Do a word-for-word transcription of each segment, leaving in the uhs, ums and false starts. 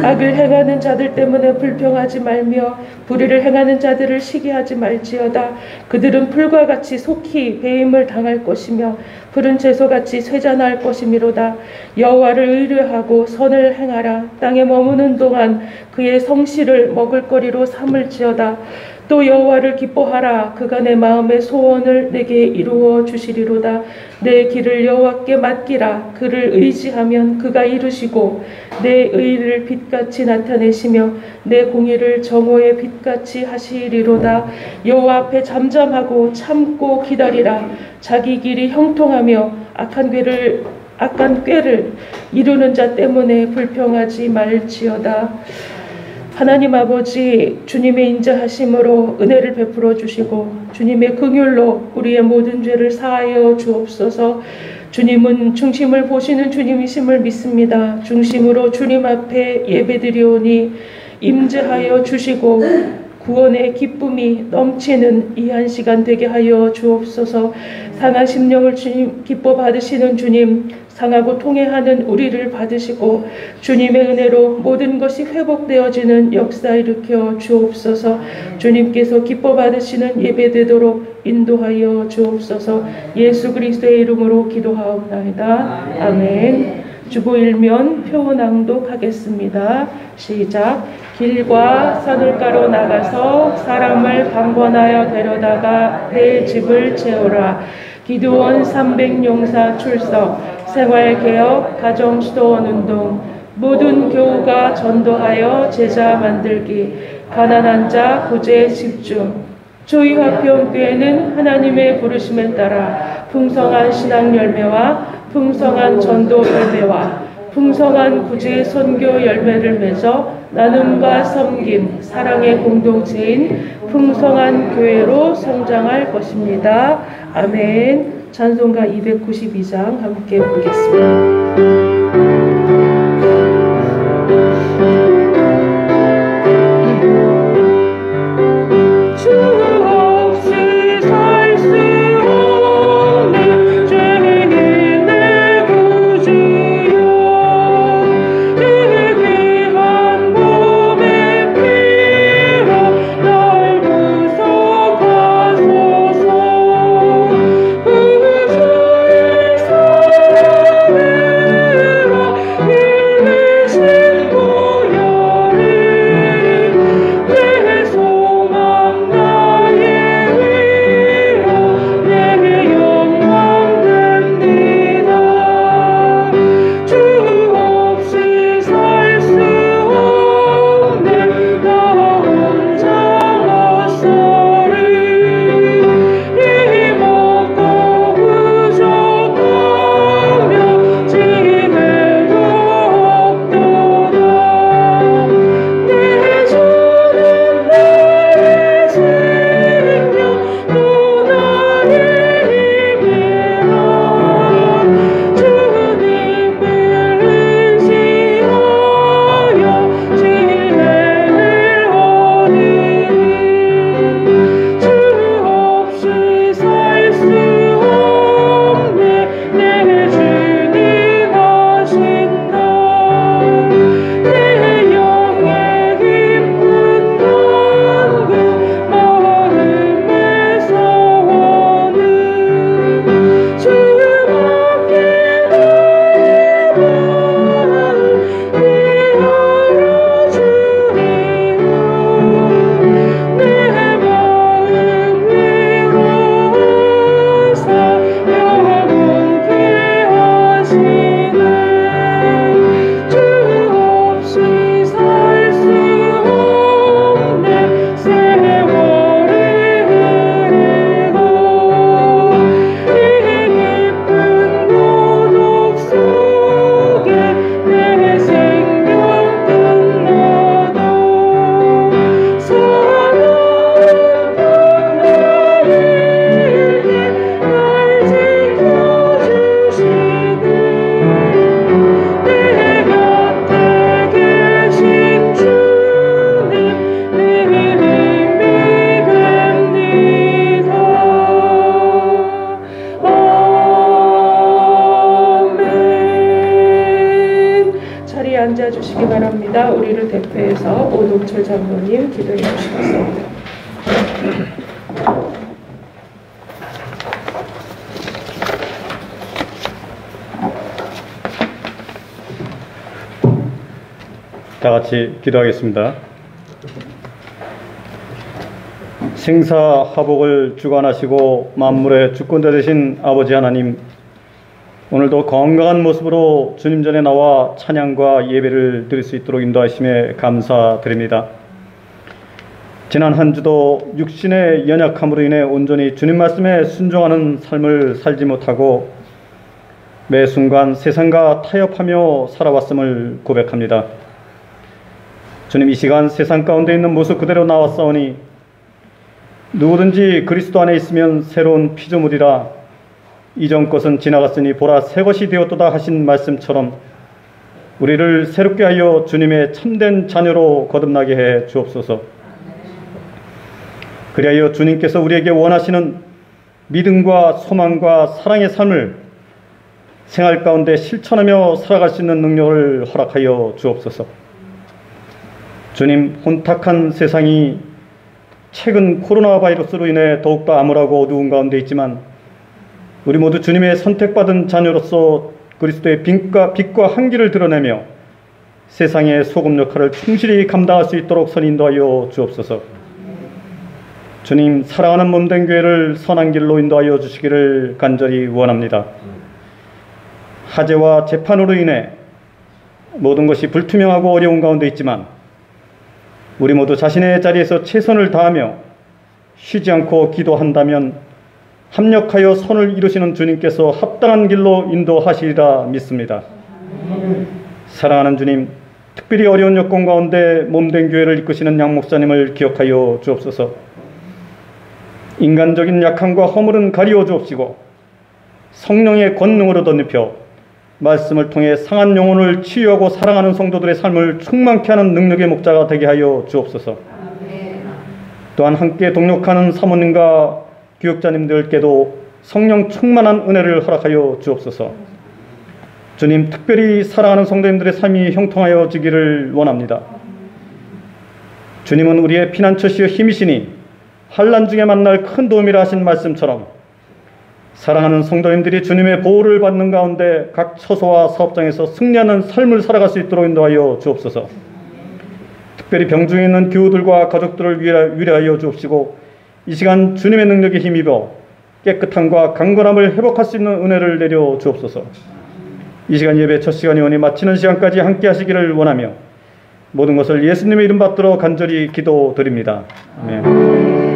악을 행하는 자들 때문에 불평하지 말며 불의를 행하는 자들을 시기하지 말지어다. 그들은 풀과 같이 속히 배임을 당할 것이며 푸른 채소같이 쇠잔할 것이미로다. 여호와를 의뢰하고 선을 행하라. 땅에 머무는 동안 그의 성실을 먹을거리로 삼을지어다. 또 여호와를 기뻐하라. 그가 내 마음의 소원을 내게 이루어 주시리로다. 내 길을 여호와께 맡기라. 그를 의지하면 그가 이루시고 내 의를 빛같이 나타내시며 내 공의를 정오의 빛같이 하시리로다. 여호와 앞에 잠잠하고 참고 기다리라. 자기 길이 형통하며 악한 꾀를 악한 꾀를 이루는 자 때문에 불평하지 말지어다. 하나님 아버지, 주님의 인자하심으로 은혜를 베풀어 주시고 주님의 긍휼로 우리의 모든 죄를 사하여 주옵소서. 주님은 중심을 보시는 주님이심을 믿습니다. 중심으로 주님 앞에 예배드리오니 임재하여 주시고 구원의 기쁨이 넘치는 이 한 시간 되게 하여 주옵소서. 상한 심령을 주님 기뻐 받으시는 주님, 상하고 통회하는 우리를 받으시고 주님의 은혜로 모든 것이 회복되어지는 역사 일으켜 주옵소서. 주님께서 기뻐 받으시는 예배되도록 인도하여 주옵소서. 예수 그리스도의 이름으로 기도하옵나이다. 아멘. 주보 일면 표 낭독하겠습니다. 시작. 길과 산울가로 나가서 사람을 방관하여 데려다가 내 집을 채우라. 기드온 삼백 용사 출석. 생활개혁 가정수도원 운동. 모든 교우가 전도하여 제자 만들기. 가난한 자 구제에 집중. 조이화평교회는 하나님의 부르심에 따라 풍성한 신앙 열매와 풍성한 전도 열매와 풍성한 구제 선교 열매를 맺어 나눔과 섬김, 사랑의 공동체인 풍성한 교회로 성장할 것입니다. 아멘. 찬송가 이백구십이 장 함께 보겠습니다. 앉아주시기 바랍니다. 기도합니다. 우리를 대표해서 오동철 장로님 기도해 주시겠습니다. 다 같이 기도하겠습니다. 생사화복을 주관하시고 만물의 주권자 되신 아버지 하나님, 오늘도 건강한 모습으로 주님 전에 나와 찬양과 예배를 드릴 수 있도록 인도하심에 감사드립니다. 지난 한 주도 육신의 연약함으로 인해 온전히 주님 말씀에 순종하는 삶을 살지 못하고 매 순간 세상과 타협하며 살아왔음을 고백합니다. 주님, 이 시간 세상 가운데 있는 모습 그대로 나왔사오니 누구든지 그리스도 안에 있으면 새로운 피조물이라 이전 것은 지나갔으니 보라 새 것이 되었도다 하신 말씀처럼 우리를 새롭게 하여 주님의 참된 자녀로 거듭나게 해 주옵소서. 그리하여 주님께서 우리에게 원하시는 믿음과 소망과 사랑의 삶을 생활 가운데 실천하며 살아갈 수 있는 능력을 허락하여 주옵소서. 주님, 혼탁한 세상이 최근 코로나 바이러스로 인해 더욱더 암울하고 어두운 가운데 있지만 우리 모두 주님의 선택받은 자녀로서 그리스도의 빛과, 빛과 한기를 드러내며 세상의 소금 역할을 충실히 감당할 수 있도록 선인도하여 주옵소서. 주님, 사랑하는 몸된 교회를 선한 길로 인도하여 주시기를 간절히 원합니다. 화재와 재판으로 인해 모든 것이 불투명하고 어려운 가운데 있지만 우리 모두 자신의 자리에서 최선을 다하며 쉬지 않고 기도한다면 합력하여 선을 이루시는 주님께서 합당한 길로 인도하시리라 믿습니다. 사랑하는 주님, 특별히 어려운 여건 가운데 몸된 교회를 이끄시는 양 목사님을 기억하여 주옵소서. 인간적인 약함과 허물은 가리워 주옵시고 성령의 권능으로 덧입혀 말씀을 통해 상한 영혼을 치유하고 사랑하는 성도들의 삶을 충만케 하는 능력의 목자가 되게 하여 주옵소서. 또한 함께 동역하는 사모님과 교육자님들께도 성령 충만한 은혜를 허락하여 주옵소서. 주님, 특별히 사랑하는 성도님들의 삶이 형통하여지기를 원합니다. 주님은 우리의 피난처시여 힘이시니 환난 중에 만날 큰 도움이라 하신 말씀처럼 사랑하는 성도님들이 주님의 보호를 받는 가운데 각 처소와 사업장에서 승리하는 삶을 살아갈 수 있도록 인도하여 주옵소서. 특별히 병중에 있는 교우들과 가족들을 위로하여 주옵시고 이 시간 주님의 능력에 힘입어 깨끗함과 강건함을 회복할 수 있는 은혜를 내려 주옵소서. 이 시간 예배 첫 시간이 오니 마치는 시간까지 함께 하시기를 원하며 모든 것을 예수님의 이름 받들어 간절히 기도드립니다. 아멘.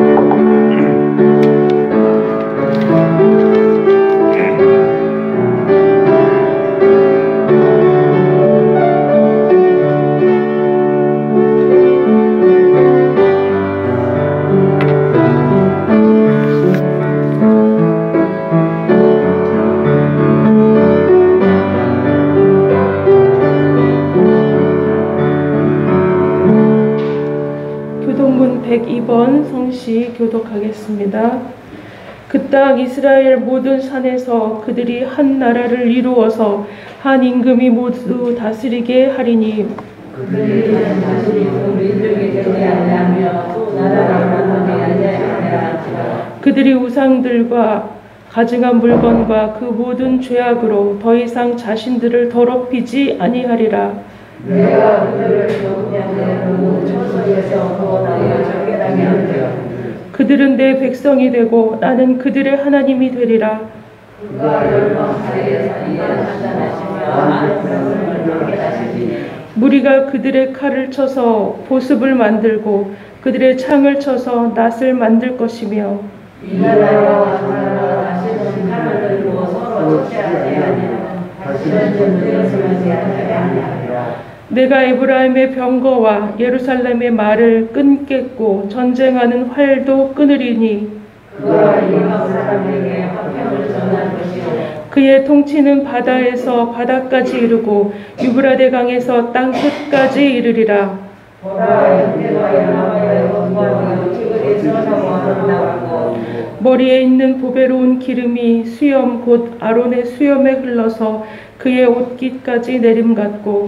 백이 번 성시 교독하겠습니다. 그 땅 이스라엘 모든 산에서 그들이 한 나라를 이루어서 한 임금이 모두 다스리게 하리니 그들이 다스리고 민족이 되지 아니하며 또 나라가 만나지 아니하리라. 그들이 우상들과 가증한 물건과 그 모든 죄악으로 더 이상 자신들을 더럽히지 아니하리라. 내가 그들을 정죄하고 천국에서 구원하여 정결하게 하리라. 그들은 내 백성이 되고 나는 그들의 하나님이 되리라. 그가 열방 사이에서 이해하시며 많은 백성을 놀게 하시니 무리가 그들의 칼을 쳐서 보습을 만들고 그들의 창을 쳐서 낫을 만들 것이며 이 나라와 저 나라가 다시는 칼을 들고 서로 처치하지 아니하며 다시는 전쟁을 하지 아니하리라. 내가 에브라임의 병거와 예루살렘의 말을 끊겠고 전쟁하는 활도 끊으리니 그가 이방 사람에게 화평을 전할 것이요 그의 통치는 바다에서 바다까지 이르고 유브라데 강에서 땅 끝까지 이르리라. 보라, 형제와 야마의 원수와 티그리스에서 원한다고 머리에 있는 보배로운 기름이 수염 곧 아론의 수염에 흘러서 그의 옷깃까지 내림 같고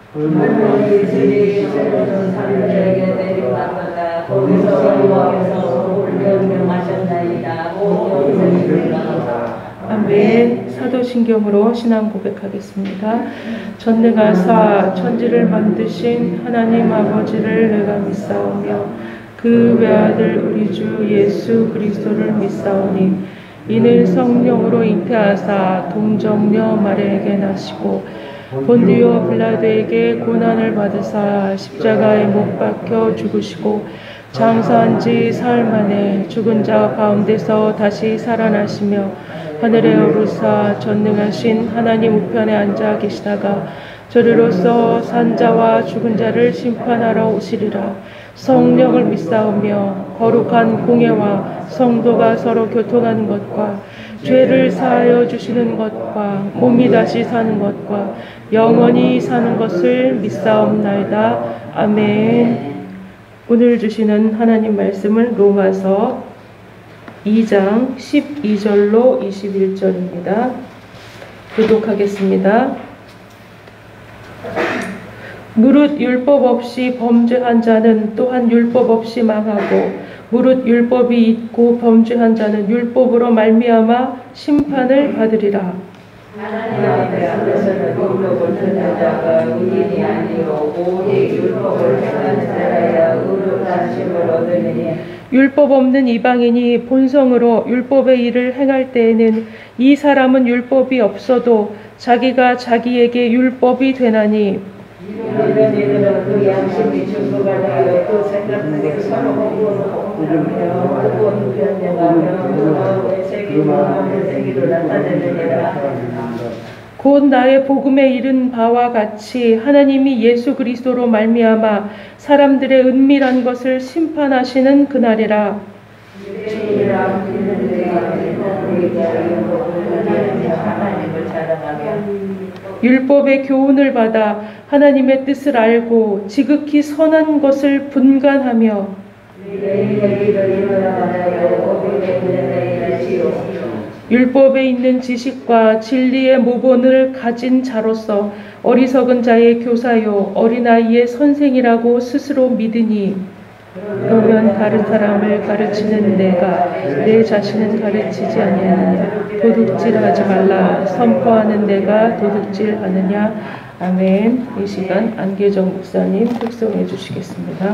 물론이들이 새로운 산들에게 내려가다가 거기서 여호와께서 명령하셨나이다. 온 영생이 들어가다. 아멘. 사도신경으로 신앙 고백하겠습니다. 전능하사 천지를 만드신 하나님 아버지를 내가 믿사오며 그 외아들 우리 주 예수 그리스도를 믿사오니 이는 성령으로 잉태하사 동정녀 마리아에게 나시고 본디오 빌라도에게 고난을 받으사 십자가에 못 박혀 죽으시고 장사한 지 사흘 만에 죽은 자 가운데서 다시 살아나시며 하늘에 오르사 전능하신 하나님 우편에 앉아 계시다가 저리로서 산자와 죽은 자를 심판하러 오시리라. 성령을 믿사오며 거룩한 공예와 성도가 서로 교통하는 것과 죄를 사하여 주시는 것과 몸이 다시 사는 것과 영원히 사는 것을 믿사옵나이다. 아멘. 오늘 주시는 하나님 말씀은 로마서 이 장 십이 절로 이십일 절입니다. 교독하겠습니다. 무릇 율법 없이 범죄한 자는 또한 율법 없이 망하고 무릇 율법이 있고 범죄한 자는 율법으로 말미암아 심판을 받으리라. 하나님 앞에서는 율법을 듣는 자가 의인이 아니요 오직 율법을 행하는 자라야 의롭다심을 얻으리니 율법 없는 이방인이 본성으로 율법의 일을 행할 때에는 이 사람은 율법이 없어도 자기가 자기에게 율법이 되나니 이런 이들은 그 양심이 증거가 되어 그 생각들이 서로 공분하며 혹은 변명하며 마음의 세계로 마음의 세계로 나타내느니라. 곧 나의 복음에 이른 바와 같이 하나님이 예수 그리스도로 말미암아 사람들의 은밀한 것을 심판하시는 그날이라. 율법의 교훈을 받아 하나님의 뜻을 알고 지극히 선한 것을 분간하며 율법에 있는 지식과 진리의 모본을 가진 자로서 어리석은 자의 교사요 어린아이의 선생이라고 스스로 믿으니 그러면 다른 사람을 가르치는 내가 내 자신은 가르치지 아니하느냐. 도둑질하지 말라 선포하는 내가 도둑질하느냐. 아멘. 이 시간 안계정 목사님 특송해 주시겠습니다.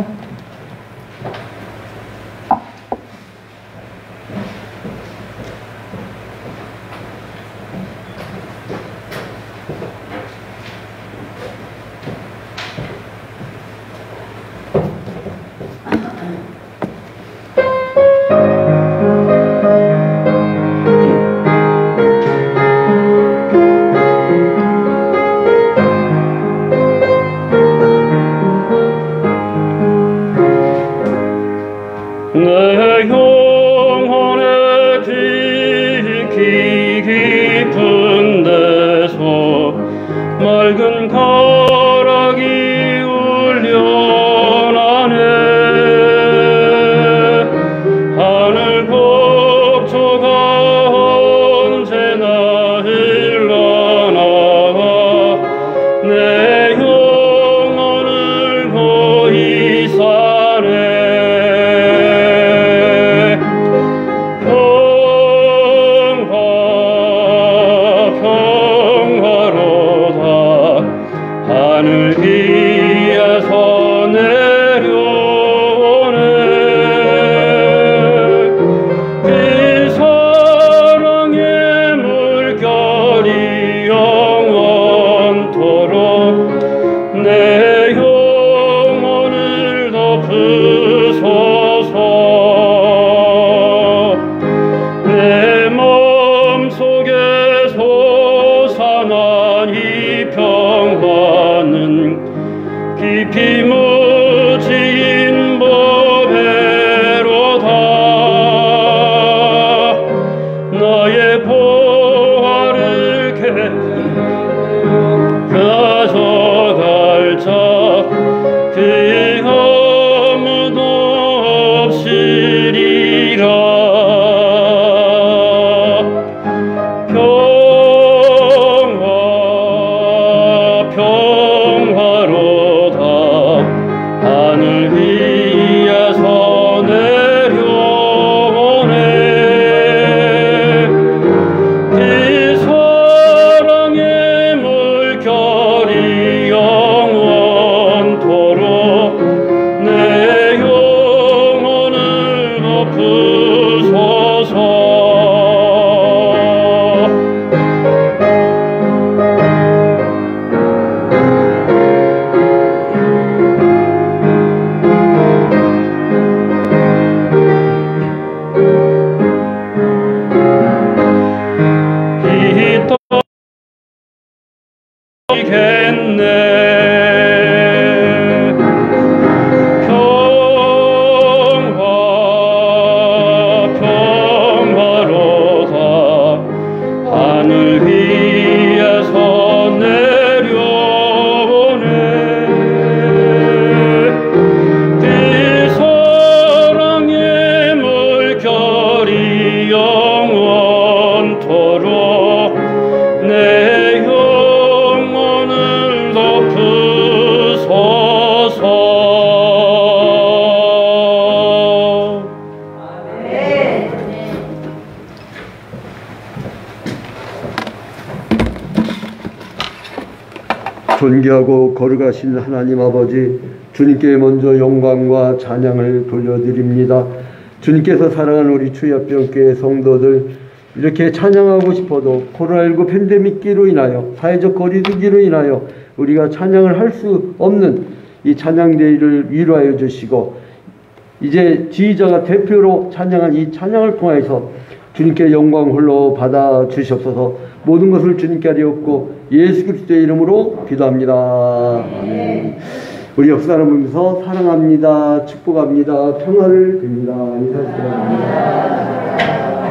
존귀하고 거룩하신 하나님 아버지, 주님께 먼저 영광과 찬양을 돌려드립니다. 주님께서 사랑하는 우리 주야병교회 성도들, 이렇게 찬양하고 싶어도 코로나십구 팬데믹기로 인하여, 사회적 거리두기로 인하여 우리가 찬양을 할 수 없는 이 찬양대회를 위로하여 주시고, 이제 지휘자가 대표로 찬양한 이 찬양을 통해서 주님께 영광 홀로 받아 주시옵소서. 모든 것을 주님께 하리옵고 예수 그리스도의 이름으로 기도합니다. 아멘. 우리 옆 사람 보면서 사랑합니다, 축복합니다, 평화를 드립니다, 인사드립니다.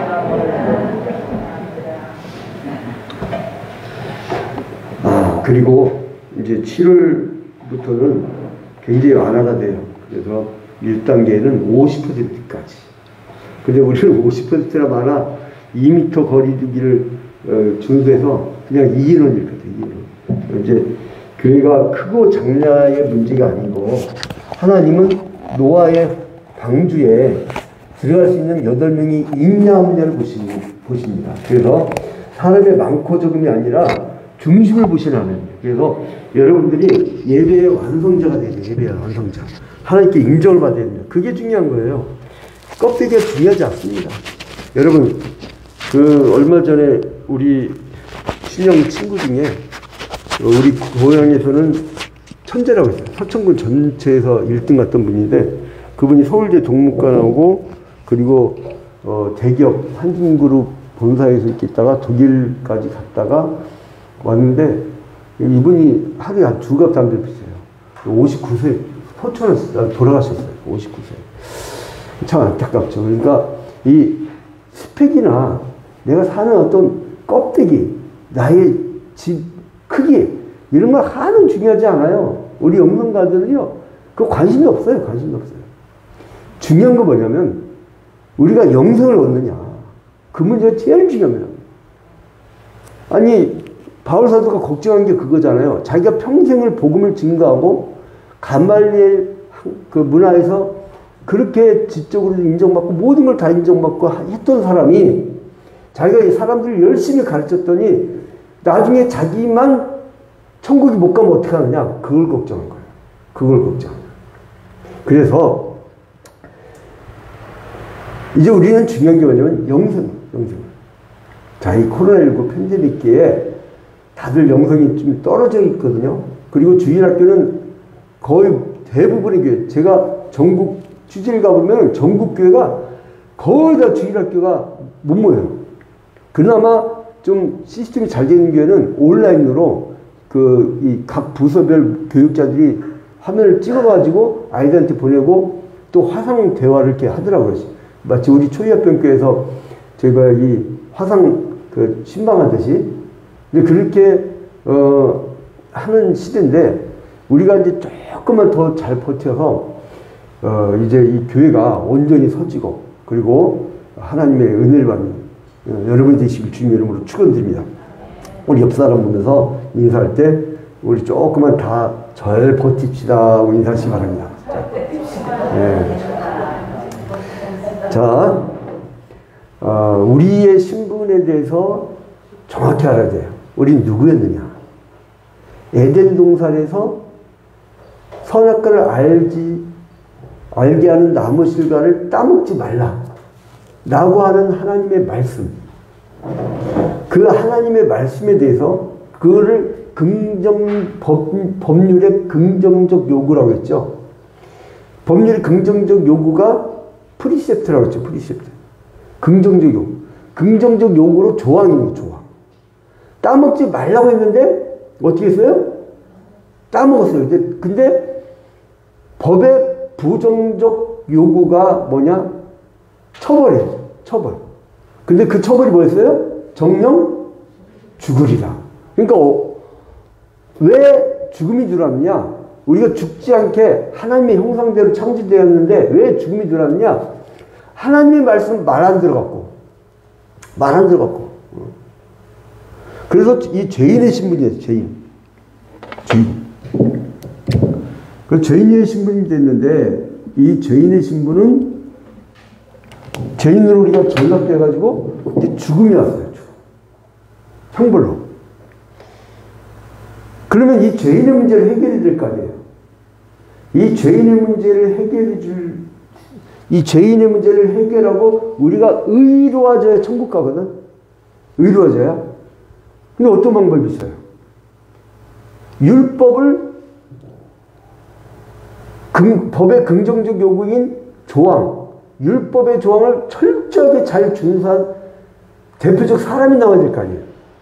아, 그리고 이제 칠월부터는 굉장히 완화가 돼요. 그래서 일 단계는 오십 퍼센트까지. 근데 우리는 오십 퍼센트나 많아 이 미터 거리두기를 어, 준수해서 그냥 이 인원이거든요. 이 인원. 이제 교회가 크고 작냐의 문제가 아니고, 하나님은 노아의 방주에 들어갈 수 있는 여덟 명이 있냐 없냐를 보십니다. 그래서 사람의 많고 적음이 아니라 중심을 보시는 하나님. 그래서 여러분들이 예배의 완성자가 돼야 돼요. 예배의 완성자. 하나님께 인정을 받아야 됩니다. 그게 중요한 거예요. 껍데기가 중요하지 않습니다. 여러분, 그 얼마 전에 우리 친형 친구 중에 우리 고향에서는 천재라고 했어요. 서천군 전체에서 일 등 갔던 분인데, 그분이 서울대 동문과나오고 그리고 어 대기업 한진그룹 본사에서 이렇게 있다가 독일까지 갔다가 왔는데, 이분이 하루에 한 두 갑 담배 피세요. 오십구 세 포천에 돌아가셨어요. 오십구 세. 참 안타깝죠. 그러니까 이 스펙이나 내가 사는 어떤 껍데기, 나의 집 크기, 이런 거 하나는 중요하지 않아요. 우리 영성가들은요, 그 관심이 없어요. 관심이 없어요. 중요한 거 뭐냐면, 우리가 영성을 얻느냐. 그 문제가 제일 중요합니다. 아니, 바울사도가 걱정한 게 그거잖아요. 자기가 평생을 복음을 증거하고 가말리엘 그 문화에서 그렇게 지적으로 인정받고 모든 걸 다 인정받고 했던 사람이, 자기가 이 사람들을 열심히 가르쳤더니 나중에 자기만 천국에 못 가면 어떻게 하느냐. 그걸 걱정한 거예요. 그걸 걱정한 거예요. 그래서 이제 우리는 중요한 게 뭐냐면 영성, 영성. 자, 이 코로나십구 팬데믹기에 다들 영성이 좀 떨어져 있거든요. 그리고 주일학교는 거의 대부분의 교회, 제가 전국 취재를 가보면 전국 교회가 거의 다 주일학교가 못 모여요. 그나마 좀 시스템이 잘 되는 교회는 온라인으로 그 이 각 부서별 교육자들이 화면을 찍어가지고 아이들한테 보내고 또 화상 대화를 이렇게 하더라고요. 마치 우리 초이합병교에서 저희가 이 화상 그 신방하듯이. 근데 그렇게 어 하는 시대인데, 우리가 이제 조금만 더 잘 버텨서 어 이제 이 교회가 온전히 서지고, 그리고 하나님의 은혜를 받는 어, 여러분 되시길 주님의 이름으로 축원드립니다. 우리 옆 사람 보면서 인사할 때 우리 조금만 다 잘 버팁시다 하고 인사하시기 바랍니다. 네. 자, 어, 우리의 신분에 대해서 정확히 알아야 돼요. 우린 누구였느냐. 에덴 동산에서 선악과를 알지, 알게 하는 나무 실과를 따먹지 말라 라고 하는 하나님의 말씀, 그 하나님의 말씀에 대해서 그거를 긍정, 법, 법률의 긍정적 요구라고 했죠. 법률의 긍정적 요구가 프리셉트라고 했죠. 프리셉트. 긍정적 요구. 긍정적 요구로 조항입니다. 조항. 따먹지 말라고 했는데 어떻게 했어요? 따먹었어요. 근데, 근데 법의 부정적 요구가 뭐냐? 처벌이에요. 처벌. 근데 그 처벌이 뭐였어요? 정령 죽으리라. 그러니까 어, 왜 죽음이 들어왔느냐? 우리가 죽지 않게 하나님의 형상대로 창조되었는데 왜 죽음이 들어왔느냐? 하나님의 말씀 말 안 들어갔고, 말 안 들어갔고. 그래서 이 죄인의 신분이에요. 죄인. 죄인. 그 죄인의 신분이 됐는데, 이 죄인의 신분은 죄인으로 우리가 전락돼가지고 이제 죽음이 왔어요. 죽음. 형벌로. 그러면 이 죄인의 문제를 해결해야 될 거 아니에요. 이 죄인의 문제를 해결해 줄, 이 죄인의 문제를 해결하고 우리가 의로워져야 천국 가거든. 의로워져야. 근데 어떤 방법이 있어요? 율법을 금, 법의 긍정적 요구인 조항, 율법의 조항을 철저하게 잘 준수한 대표적 사람이 나와야 될 거 아니에요.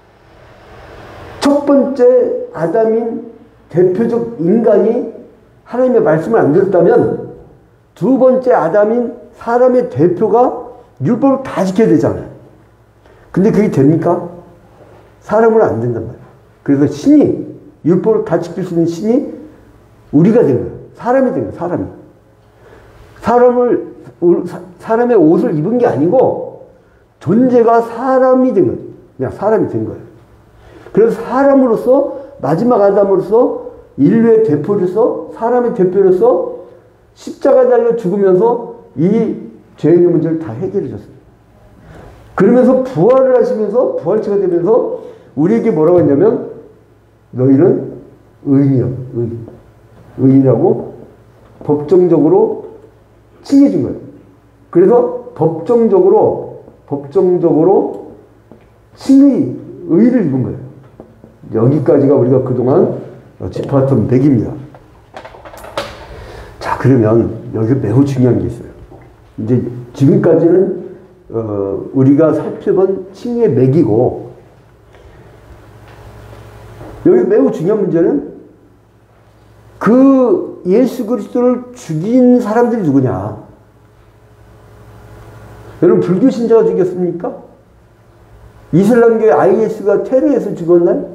첫 번째 아담인 대표적 인간이 하나님의 말씀을 안 들었다면 두 번째 아담인 사람의 대표가 율법을 다 지켜야 되잖아요. 근데 그게 됩니까? 사람은 안 된단 말이에요. 그래서 신이, 율법을 다 지킬 수 있는 신이 우리가 된 거예요. 사람이 된 거예요. 사람이. 사람을, 사람의 옷을 입은 게 아니고 존재가 사람이 된 거예요. 그냥 사람이 된 거예요. 그래서 사람으로서, 마지막 아담으로서, 인류의 대표로서, 사람의 대표로서 십자가 달려 죽으면서 이 죄인의 문제를 다 해결해 줬어요. 그러면서 부활을 하시면서, 부활체가 되면서 우리에게 뭐라고 했냐면, 너희는 의인이야. 의인. 의인이라고 법정적으로 칭해준 거예요. 그래서 법정적으로, 법정적으로 칭의, 의를 입은 거예요. 여기까지가 우리가 그동안 짚어왔던 맥입니다. 자, 그러면 여기 매우 중요한 게 있어요. 이제 지금까지는 어, 우리가 살펴본 칭의 맥이고, 여기 매우 중요한 문제는 그 예수 그리스도를 죽인 사람들이 누구냐? 여러분, 불교 신자가 죽였습니까? 이슬람교의 아이에스가 테러해서 죽었나요?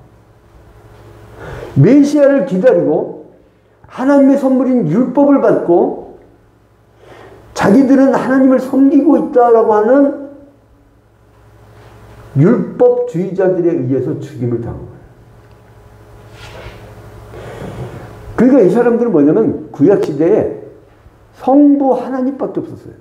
메시아를 기다리고 하나님의 선물인 율법을 받고 자기들은 하나님을 섬기고 있다라고 하는 율법주의자들에 의해서 죽임을 당한 거예요. 그러니까 이 사람들은 뭐냐면 구약시대에 성부 하나님밖에 없었어요.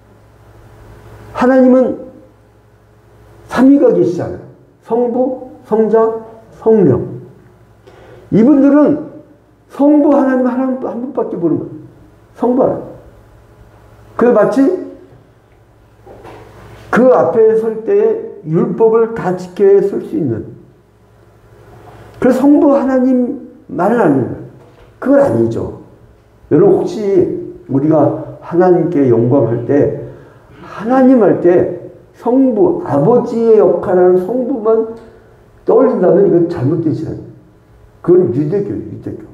하나님은 삼위가 계시잖아요. 성부, 성자, 성령. 이분들은 성부 하나님 한 분밖에 모르는 거예요. 성부 하나님. 그래서 마치 그 앞에 설 때에 율법을 다 지켜야 설 수 있는. 그래서 성부 하나님만은 아니에요. 그건 아니죠. 여러분, 혹시 우리가 하나님께 영광할 때, 하나님 할 때 성부, 아버지의 역할하는 성부만 떠올린다면 이건 잘못된 신앙이에요. 그건 유대교예요, 유대교.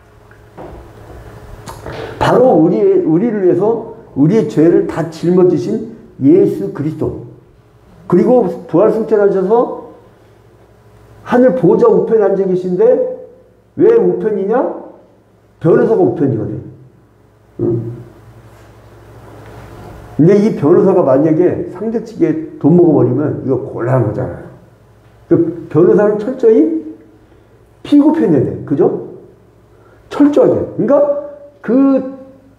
바로 우리의, 우리를 위해서 우리의 죄를 다 짊어지신 예수 그리스도. 그리고 부활승천하셔서 하늘 보좌 우편에 앉아 계신데, 왜 우편이냐? 변호사가 우편이거든요. 응? 근데 이 변호사가 만약에 상대 측에 돈 먹어버리면 이거 곤란한 거잖아요. 그 변호사는 철저히 피고 편해야 돼. 그죠? 철저하게. 그러니까 그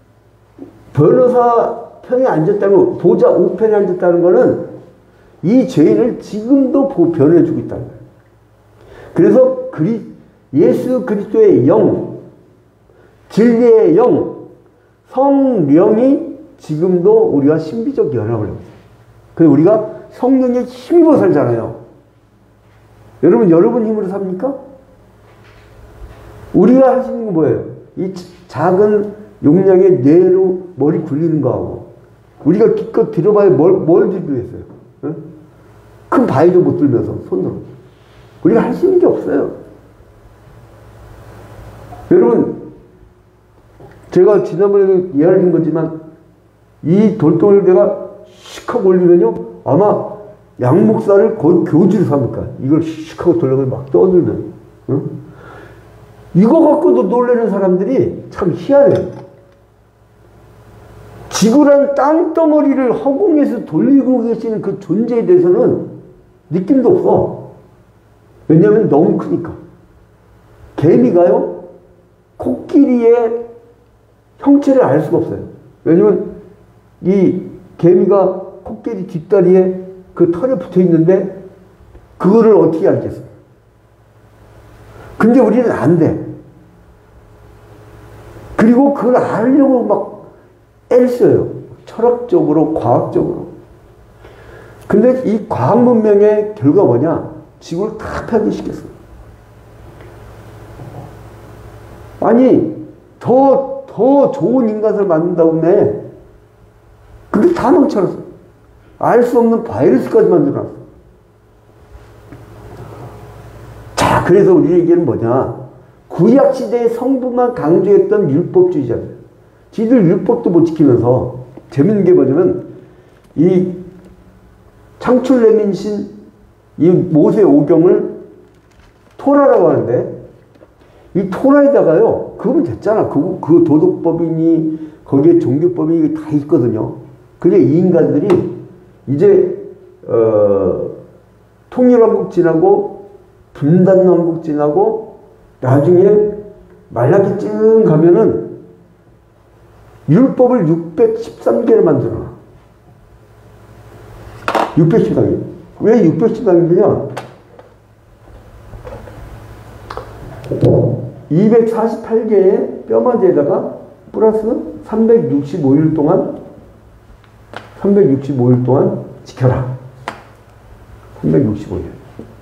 변호사 편에 앉았다는, 보좌 우편에 앉았다는 거는 이 죄인을 지금도 변호해주고 있다는 거예요. 그래서 그리, 예수 그리스도의 영, 진리의 영, 성령이 지금도 우리가 신비적 연합을 합니다. 그래서 우리가 성령에 힘입어 살잖아요. 여러분, 여러분 힘으로 삽니까? 우리가 할 수 있는 건 뭐예요? 이 작은 용량의 뇌로 머리 굴리는 거하고, 우리가 기껏 들어봐야 뭘, 뭘 들겠어요? 응? 큰 바위도 못 들면서 손으로. 우리가 할 수 있는 게 없어요. 여러분, 제가 지난번에도 이야기한 거지만, 이 돌덩이를 내가 슉 하고 올리면요, 아마 양 목사를 거의 교주로 삼을까. 이걸 슉 하고 돌덩이를 막 떠들면. 응? 이거 갖고도 놀라는 사람들이 참 희한해요. 지구란 땅덩어리를 허공에서 돌리고 계시는 그 존재에 대해서는 느낌도 없어. 왜냐하면 너무 크니까. 개미가요, 코끼리의 형체를 알 수가 없어요. 왜냐면 이 개미가 코끼리 뒷다리에 그 털에 붙어 있는데 그거를 어떻게 알겠어요? 근데 우리는 안 돼. 그리고 그걸 알려고 막 애를 써요. 철학적으로, 과학적으로. 근데 이 과학 문명의 결과가 뭐냐? 지구를 다 폐기시켰어. 아니, 더, 더 좋은 인간을 만든다고 해. 근데 다 망쳐놨어. 알 수 없는 바이러스까지 만들어놨어. 자, 그래서 우리에게는 뭐냐? 구약시대의 성부만 강조했던 율법주의자들. 지들 율법도 못 지키면서, 재밌는 게 뭐냐면, 이 창출레민신, 이 모세 오경을 토라라고 하는데, 이 토라에다가요, 그거면 됐잖아. 그, 그 도덕법이니, 거기에 종교법이 다 있거든요. 근데 이 인간들이 이제, 어, 통일왕국 지나고, 분단왕국 지나고, 나중에 말라기쯤 가면은 율법을 육백십삼 개를 만들어. 육백십삼 개. 왜 육백십삼 개냐? 이백사십팔 개의 뼈마디에다가 플러스 삼백육십오 일 동안 삼백육십오 일 동안 지켜라. 삼백육십오 일.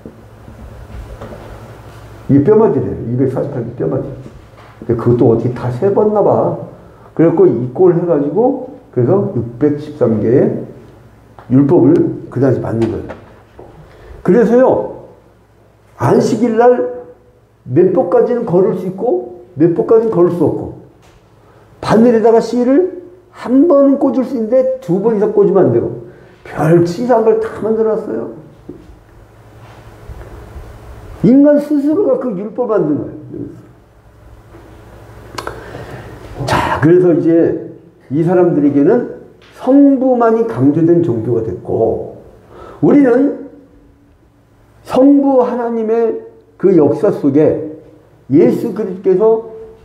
이게 뼈마디래요. 이백사십팔 개 뼈마디. 근데 그것도 어떻게 다 세봤나 봐. 그래갖고 이꼴 해가지고, 그래서 육백십삼 개의 율법을 그 당시 만든 거예요. 그래서요, 안식일 날 몇 번까지는 걸을 수 있고, 몇 번까지는 걸을 수 없고, 바늘에다가 실을 한 번은 꽂을 수 있는데 두 번 이상 꽂으면 안 되고, 별 치사한 걸 다 만들어놨어요. 인간 스스로가 그 율법을 만든 거예요. 자, 그래서 이제 이 사람들에게는 성부만이 강조된 종교가 됐고, 우리는 성부 하나님의 그 역사 속에 예수 그리스도께서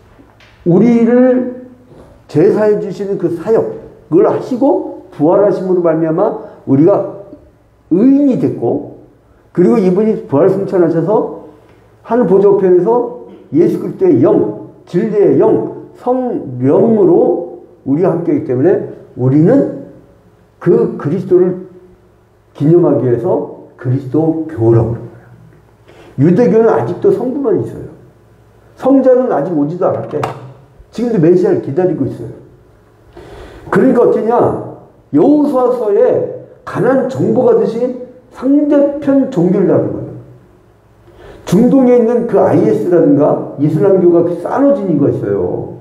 우리를 제사해 주시는 그 사역을 하시고 부활하심으로 말미암아 우리가 의인이 됐고, 그리고 이분이 부활 승천하셔서 하늘 보좌 우편에서 예수 그리스도의 영, 진리의 영, 성령으로 우리와 함께하기 때문에 우리는 그 그리스도를 기념하기 위해서 그리스도 교라고 합니다. 유대교는 아직도 성부만 있어요. 성자는 아직 오지도 않았대. 지금도 메시아를 기다리고 있어요. 그러니까 어쩌냐? 여호수아서에 가나안 정복하듯이 상대편 종교를 하는 거예요. 중동에 있는 그 아이에스라든가 이슬람교가 싸워진 이유가 있어요.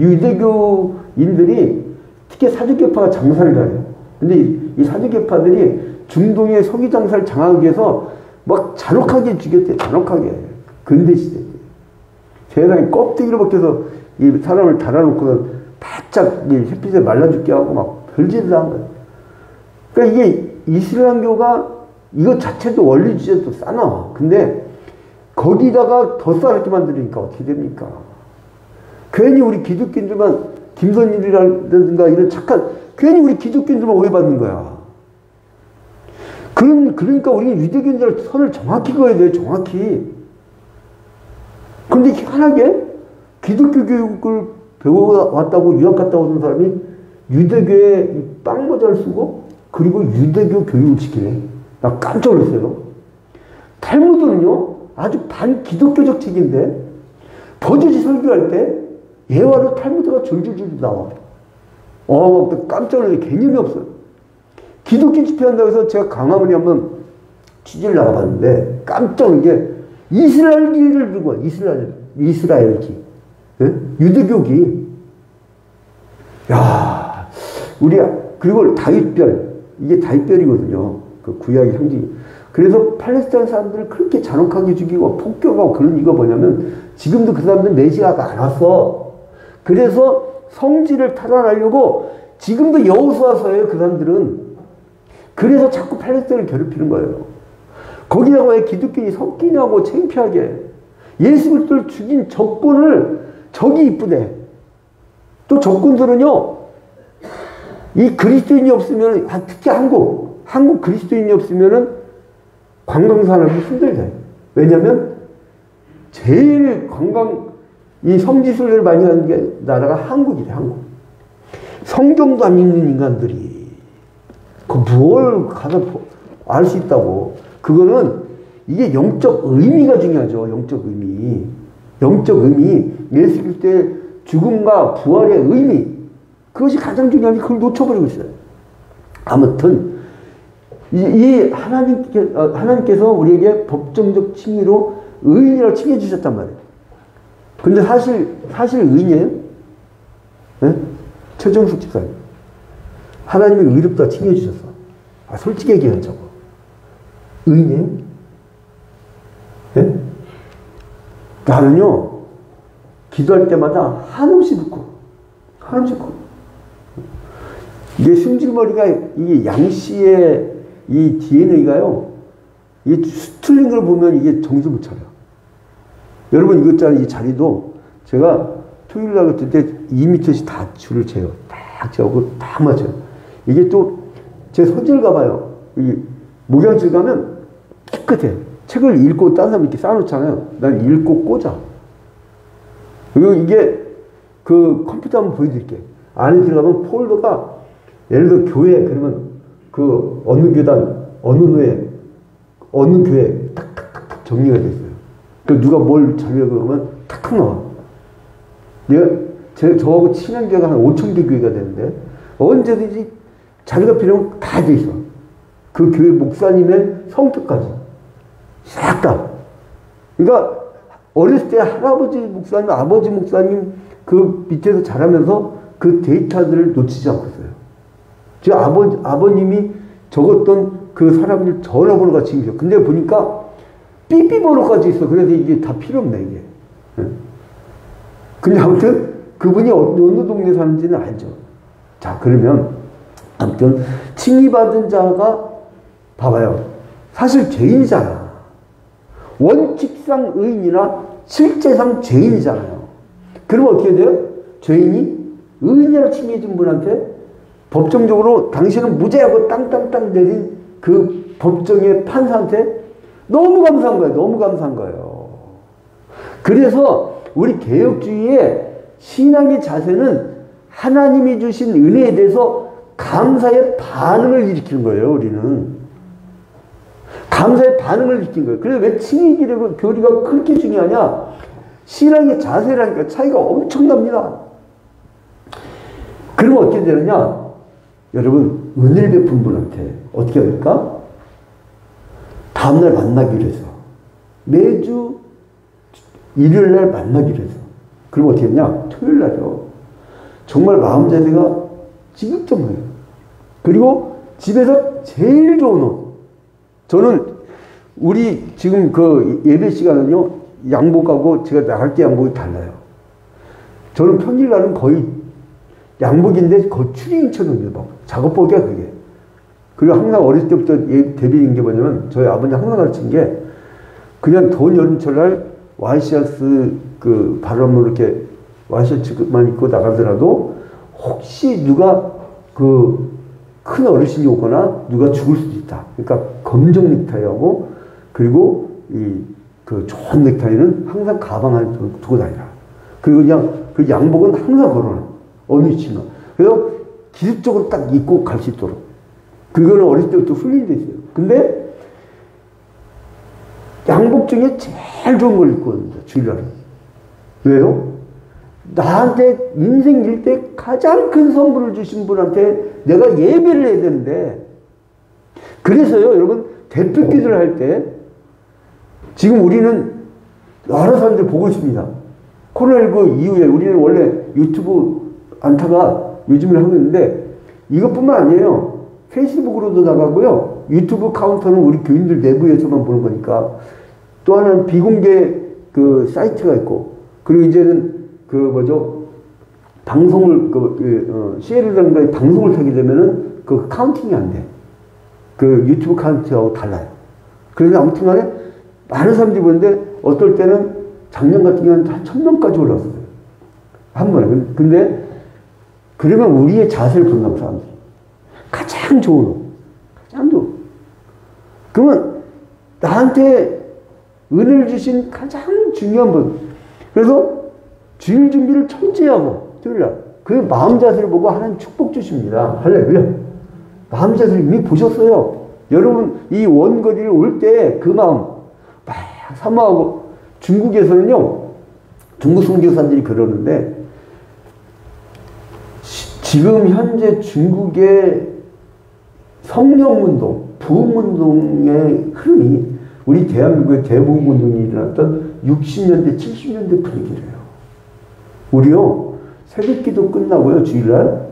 유대교인들이 특히 사두개파가 장사를 잘해요. 근데 이, 이 사두개파들이 중동의 석유 장사를 장악하기 위해서 막 잔혹하게 죽였대. 잔혹하게. 근대시대. 세상에 껍데기로 벗겨서 이 사람을 달아놓고 바짝 햇빛에 말라 죽게 하고 막 별짓을 한 거예요. 그러니까 이게 이슬람교가 이것 자체도 원리주의도 싸나워. 근데 거기다가 더 싸게 만들으니까 어떻게 됩니까? 괜히 우리 기독교인들만, 김선일이라든가 이런 착한, 괜히 우리 기독교인들만 오해받는 거야. 그런, 그러니까 우리는 유대교인들 선을 정확히 그어야 돼요, 정확히. 그런데 희한하게 기독교 교육을 배워왔다고 유학 갔다 오는 사람이 유대교의 빵 모자를 쓰고 그리고 유대교 교육을 시키네. 나 깜짝 놀랐어요. 탈무드는요, 아주 반기독교적 책인데 버젓이 설교할 때 예화로 탈무드가 줄줄줄 나와. 어, 깜짝 놀랐어요. 개념이 없어요. 기독교 집회한다고 해서 제가 강화문에 한번 취재를 나가봤는데 깜짝 놀란 게 이스라엘기를 들고 와. 이스라엘, 이스라엘기. 네? 유대교기. 야, 우리, 그리고 다윗별. 이게 다윗별이거든요. 그 구약의 상징. 그래서 팔레스타인 사람들을 그렇게 잔혹하게 죽이고 폭격하고 그런 이유가 뭐냐면 지금도 그 사람들은 메시아가 안 왔어. 그래서 성지를 탈환하려고 지금도 여호수아서예요, 그 사람들은. 그래서 자꾸 팔레스타인을 괴롭히는 거예요. 거기다가 왜 기독교인이 섞이냐고 창피하게. 예수 그리스도를 죽인 적군을 적이 이쁘대. 또 적군들은요, 이 그리스도인이 없으면, 특히 한국, 한국 그리스도인이 없으면은 관광산업이 힘들대. 왜냐면 제일 관광, 이 성지순례를 많이 하는 게 나라가 한국이래, 한국. 성경도 안 읽는 인간들이. 그 뭘 가서 알 수 있다고. 그거는 이게 영적 의미가 중요하죠. 영적 의미. 영적 의미. 예수 그리스도의 죽음과 부활의 의미. 그것이 가장 중요한데 그걸 놓쳐버리고 있어요. 아무튼 이, 이 하나님께, 하나님께서 우리에게 법정적 칭의로 의인이라고 칭해 주셨단 말이에요. 근데 사실 사실 의인이에요? 네? 최정숙 집사님. 하나님이 의롭다 칭해 주셨어. 아, 솔직히 얘기하자고. 의인이에요? 네? 나는요, 기도할 때마다 한없이 듣고, 한없이 듣고. 이게 승질머리가, 이게 양씨의 이 디엔에이가요, 이 수틀린 걸 보면 이게 정신 못 차려. 여러분, 이것 있잖아요. 이 자리도 제가 토요일 날 그때 이 미터씩 다 줄을 재요. 딱 재고 딱 맞춰요. 이게 또 제 서질 가봐요. 이 목양실 가면 깨끗해. 책을 읽고 딴 사람 이렇게 쌓아놓잖아요. 난 읽고 꽂아. 그리고 이게 그 컴퓨터 한번 보여드릴게요. 안에 들어가면 폴더가 예를 들어 교회 그러면 그 어느 교단, 어느 노예, 어느 교회 탁탁탁탁 정리가 돼 있어요. 그 누가 뭘 자료를 그러면 탁탁 나와. 내가 제, 저하고 친한 교회가 한 오천 개 교회가 되는데 언제든지 자료가 필요하면 다 돼 있어. 그 교회 목사님의 성격까지. 싹 다. 그러니까 어렸을 때 할아버지 목사님, 아버지 목사님 그 밑에서 자라면서 그 데이터들을 놓치지 않고 있어요. 제 아버, 아버님이 적었던 그 사람들 전화번호가 지금 있어요. 근데 보니까 삐삐번호까지 있어. 그래서 이게 다 필요 없네, 이게. 근데 아무튼 그분이 어느 동네 사는지는 알죠. 자, 그러면 아무튼 칭의받은 자가 봐봐요. 사실 죄인이잖아. 원칙상 의인이나 실제상 죄인이잖아요. 그러면 어떻게 돼요? 죄인이 의인이라 칭해준 분한테 법정적으로 당신은 무죄하고 땅땅땅 내린 그 법정의 판사한테 너무 감사한 거예요. 너무 감사한 거예요. 그래서 우리 개혁주의의 신앙의 자세는 하나님이 주신 은혜에 대해서 감사의 반응을 일으키는 거예요. 우리는. 감사의 반응을 일으킨 거예요. 그래서 왜 칭의기력과 교리가 그렇게 중요하냐? 신앙의 자세라니까 차이가 엄청납니다. 그러면 어떻게 되느냐? 여러분, 은혜를 베푼 분한테 어떻게 할까? 다음날 만나기로 해서. 매주 일요일날 만나기로 해서. 그럼 어떻게 했냐? 토요일날이요. 정말 마음 자세가 지극정해요. 그리고 집에서 제일 좋은 옷. 저는 우리 지금 그 예배 시간은요, 양복하고 제가 나갈 때 양복이 달라요. 저는 평일날은 거의 양복인데 거의 추리닝처럼 입어. 작업복이야, 그게. 그리고 항상 어렸을 때부터 대비인 게 뭐냐면, 저희 아버지 항상 가르친 게, 그냥 더운 여름철날 와이셔츠 그 바람으로 이렇게 와이셔츠만 입고 나가더라도, 혹시 누가 그 큰 어르신이 오거나 누가 죽을 수도 있다. 그러니까 검정 넥타이하고, 그리고 이 그 좋은 넥타이는 항상 가방 안에 두고 다니라. 그리고 그냥 그 양복은 항상 걸어놔. 어느 위치나. 그래서 기습적으로 딱 입고 갈 수 있도록. 그거는 어렸을 때부터 훈련이 돼 있어요. 근데 양복 중에 제일 좋은 걸 입고 있습니다. 주일날은. 왜요? 나한테 인생 일 때 가장 큰 선물을 주신 분한테 내가 예배를 해야 되는데, 그래서요, 여러분, 대표 기도를 할 때, 지금 우리는 여러 사람들 보고 있습니다. 코로나십구 이후에 우리는 원래 유튜브 안타가 요즘을 하고 있는데, 이것뿐만 아니에요. 페이스북으로도 나가고요. 유튜브 카운터는 우리 교인들 내부에서만 보는 거니까. 또 하나는 비공개 그 사이트가 있고, 그리고 이제는 그 뭐죠, 방송을 그 어, 씨엘이라든가 방송을 타게 되면은 그 카운팅이 안 돼. 그 유튜브 카운트하고 달라요. 그래서 아무튼간에 많은 사람들이 보는데 어떨 때는 작년 같은 경우는 한 천 명까지 올라왔어요. 한 번에. 근데 그러면 우리의 자세를 본다고 사람들이. 가장 좋은 옷. 가장 좋은 옷. 그러면 나한테 은혜를 주신 가장 중요한 분. 그래서 주일 준비를 철저히 하고 주일날 그 마음 자세를 보고 하나님 축복 주십니다. 할렐루야. 마음 자세를 이미 보셨어요. 여러분 이 원거리를 올 때 그 마음 막 사모하고 중국에서는요. 중국 선교사들이 그러는데 시, 지금 현재 중국의 성령운동, 부흥운동의 흐름이 우리 대한민국의 대부흥운동이 일어났던 육십 년대, 칠십 년대 분위기래요. 우리요, 새벽기도 끝나고요, 주일날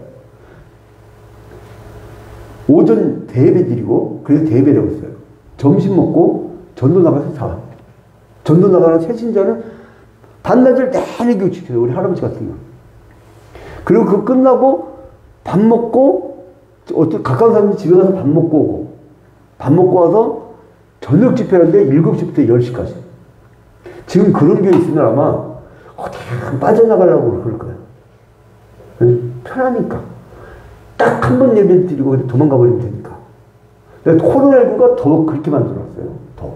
오전 대예배 드리고, 그래서 대예배라고 했어요. 점심 먹고 전도 나가서 자. 전도 나가는 새신자는 반나절 내내 교육시켜요. 우리 할아버지 같은 경우. 그리고 그 끝나고 밥 먹고, 어떤 가까운 사람이 집에 가서 밥 먹고 오고, 밥 먹고 와서 저녁 집회하는데 일곱 시부터 열 시까지. 지금 그런 게 있으면 아마 어디 빠져나가려고 그럴 거예요. 편하니까. 딱 한 번 예배 드리고 도망가 버리면 되니까. 코로나십구가 더 그렇게 만들었어요. 더.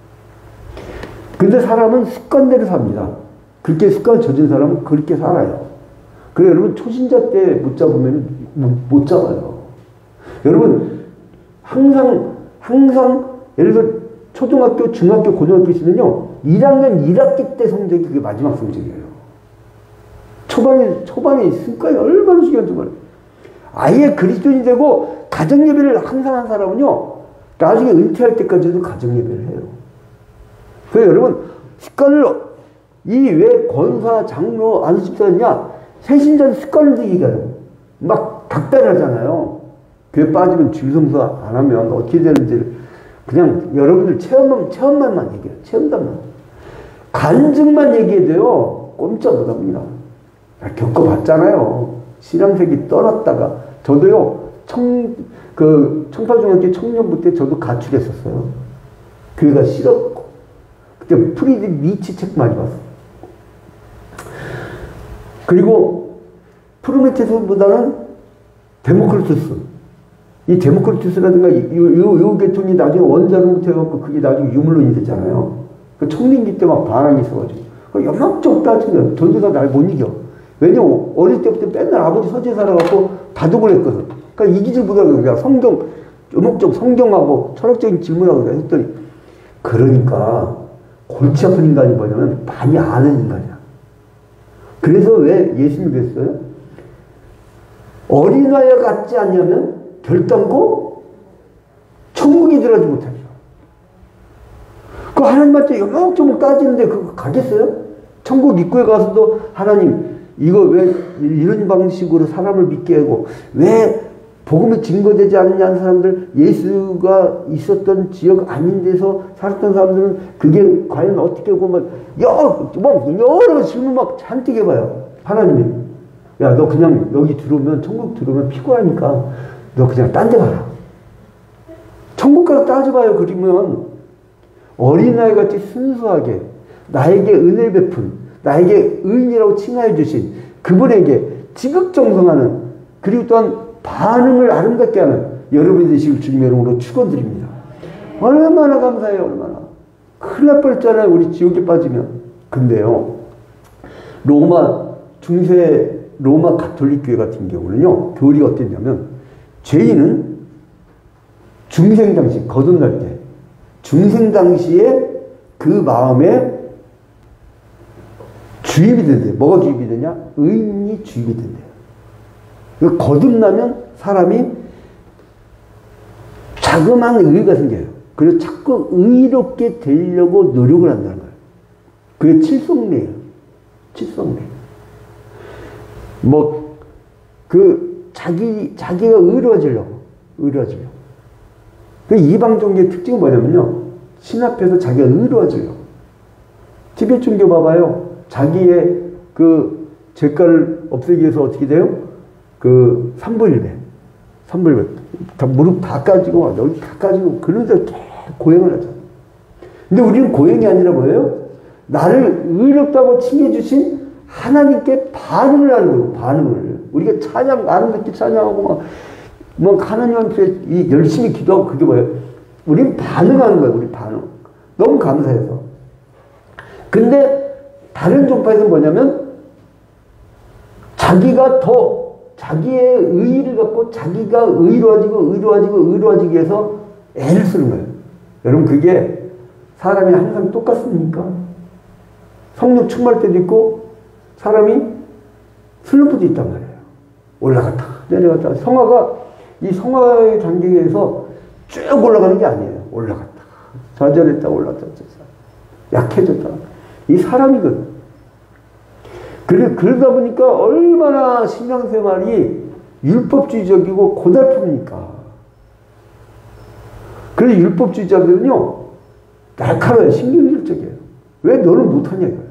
근데 사람은 습관대로 삽니다. 그렇게 습관 젖은 사람은 그렇게 살아요. 그래 여러분 초신자 때 못 잡으면 못 잡아요. 여러분 항상 항상 예를 들어 초등학교, 중학교, 고등학교 있으면요 일 학년 일 학기 때 성적이 그게 마지막 성적이에요. 초반에 초반에 습관이 얼마나 중요한지 몰라요. 아예 그리스도인이 되고 가정 예배를 항상 한 사람은요 나중에 은퇴할 때까지도 가정 예배를 해요. 그래서 여러분 습관을 이 왜 권사, 장로, 안수집사냐 새신자는 습관을 들이가요. 막 닥달하잖아요. 교회 빠지면 주일성수 안 하면 어떻게 되는지를 그냥 여러분들 체험만, 체험만만 얘기해요. 체험담만. 간증만 얘기해도 돼요. 꼼짝 못 합니다. 겪어봤잖아요. 신앙색이 떨었다가 저도요 청, 그 청파중학교 청년부 때 저도 가출했었어요. 교회가 싫었고 그때 프리드 니치 책 많이 봤어요. 그리고 프로메테스보다는 데모크리투스. 이 데모크리투스라든가 이, 요, 요 계통이 나중에 원자로부터 해갖고 그게 나중에 유물론이 됐잖아요. 그 청린기 때 막 반항이 있어가지고. 연막적 따지면 전도사 날 못 이겨. 왜냐면 어릴 때부터 맨날 아버지 서재 살아갖고 다독을 했거든. 그러니까 이기질 못하고 그냥 성경, 연막적 성경하고 철학적인 질문하고 했더니 그러니까 골치 아픈 인간이 뭐냐면 많이 아는 인간이야. 그래서 왜 예수님이 그랬어요? 어린아이와 같지 않냐면 결단코 천국에 들어가지 못하죠. 그 하나님한테 요목조목 따지는데 그거 가겠어요? 천국 입구에 가서도 하나님 이거 왜 이런 방식으로 사람을 믿게 하고 왜 복음이 증거되지 않느냐는 사람들 예수가 있었던 지역 아닌 데서 살았던 사람들은 그게 과연 어떻게 보면 여러, 뭐 여러 질문 막 잔뜩 해봐요. 하나님이 야 너 그냥 여기 들어오면 천국 들어오면 피곤하니까 너 그냥 딴 데 가라. 천국 가서 따져봐요. 그러면 어린아이같이 순수하게 나에게 은혜를 베푼 나에게 의인이라고 칭하여 주신 그분에게 지극정성하는 그리고 또한 반응을 아름답게 하는 여러분이 되시길 주님의 이름으로 축원드립니다. 얼마나 감사해요. 얼마나. 큰일 날 뻔했잖아요. 우리 지옥에 빠지면. 근데요. 로마 중세 로마 가톨릭 교회 같은 경우는요. 교리가 어땠냐면 죄인은 중생 당시 거듭날 때 중생 당시에 그 마음에 주입이 된대요. 뭐가 주입이 되냐? 의인이 주입이 된대요. 거듭나면 사람이 자그마한 의의가 생겨요. 그래서 자꾸 의롭게 되려고 노력을 한다는 거예요. 그게 칠성례예요. 칠성례. 뭐, 그, 자기, 자기가 의로워지려고, 의로워지려고. 그 이방 종교의 특징은 뭐냐면요. 신 앞에서 자기가 의로워지려고. 티베트 종교 봐봐요. 자기의 그 죄가를 없애기 위해서 어떻게 돼요? 그 삼부일배, 삼부일배 다 무릎 다 까지고 여기 다 까지고 그런 데서 계속 고행을 하잖아. 근데 우리는 고행이 아니라 뭐예요? 나를 의롭다고 칭해주신 하나님께 반응을 하는 거예요. 반응을. 우리가 찬양 아름답게 찬양하고 막, 막 하나님한테 이 열심히 기도하고 그게 뭐예요? 우리는 반응하는 거예요. 우리 반응. 너무 감사해서. 근데 다른 종파에서는 뭐냐면 자기가 더 자기의 의의를 갖고 자기가 의로워지고 의로워지고 의로워지기 위해서 애를 쓰는 거예요. 여러분 그게 사람이 항상 똑같습니까? 성령 충만할 때도 있고 사람이 슬럼프도 있단 말이에요. 올라갔다 내려갔다. 성화가 이 성화의 단계에서 쭉 올라가는 게 아니에요. 올라갔다 좌절했다 올라갔다 약해졌다. 이 사람이거든. 그래, 그러다 보니까 얼마나 신앙생활이 율법주의적이고 고달픕니까? 그래서 율법주의자들은요 날카로워요. 신경질적이에요. 왜 너는 못하냐 이거예요.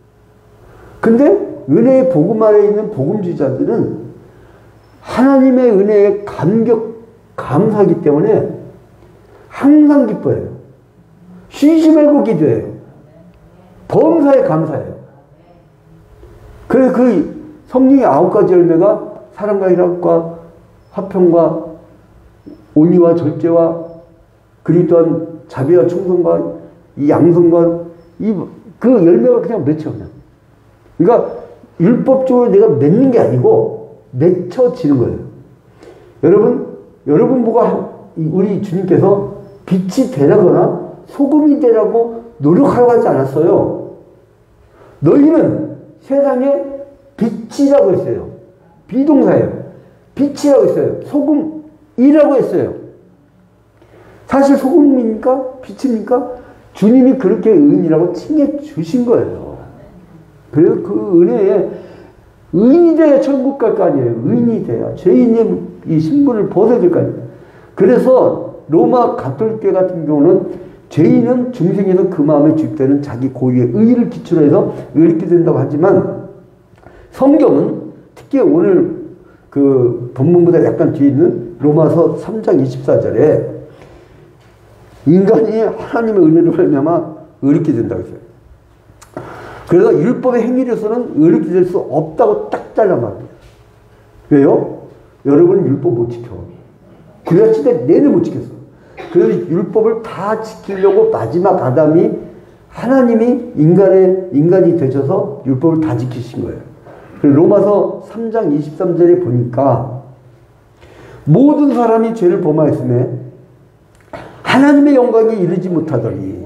근데 은혜의 복음 아래 있는 복음주의자들은 하나님의 은혜에 감격, 감사하기 때문에 항상 기뻐해요. 쉬지 말고 기도해요. 범사에 감사해요. 그래서 그 성령의 아홉 가지 열매가 사랑과 희락과 화평과 온유와 절제와 그리고 또한 자비와 충성과 이 양성과 이 그 열매가 그냥 맺혀 그냥. 그러니까 율법적으로 내가 맺는 게 아니고 맺혀지는 거예요. 여러분, 여러분 보고 우리 주님께서 빛이 되라거나 소금이 되라고 노력하라고 하지 않았어요. 너희는 세상에 빛이라고 했어요. 비동사예요. 빛이라고 했어요. 소금이라고 했어요. 사실 소금입니까? 빛입니까? 주님이 그렇게 의인이라고 칭해 주신 거예요. 그래서 그 은혜에 의인이 돼야 천국 갈 거 아니에요. 의인이 돼야 죄인의 이 신분을 벗어야 될 거 아니에요. 그래서 로마 가톨릭교 같은 경우는 죄인은 중생에서 그 마음에 주입되는 자기 고유의 의의를 기초로 해서 의롭게 된다고 하지만 성경은 특히 오늘 그 본문보다 약간 뒤에 있는 로마서 삼 장 이십사 절에 인간이 하나님의 은혜로 말미암아 의롭게 된다고 했어요. 그래서 율법의 행위로서는 의롭게 될 수 없다고 딱 잘라 말합니다. 왜요? 여러분은 율법 못 지켜. 구약 시대 내내 못 지켰어. 그래서 율법을 다 지키려고 마지막 아담이 하나님이 인간의 인간이 되셔서 율법을 다 지키신 거예요. 로마서 삼 장 이십삼 절에 보니까 모든 사람이 죄를 범하였음에 하나님의 영광에 이르지 못하더니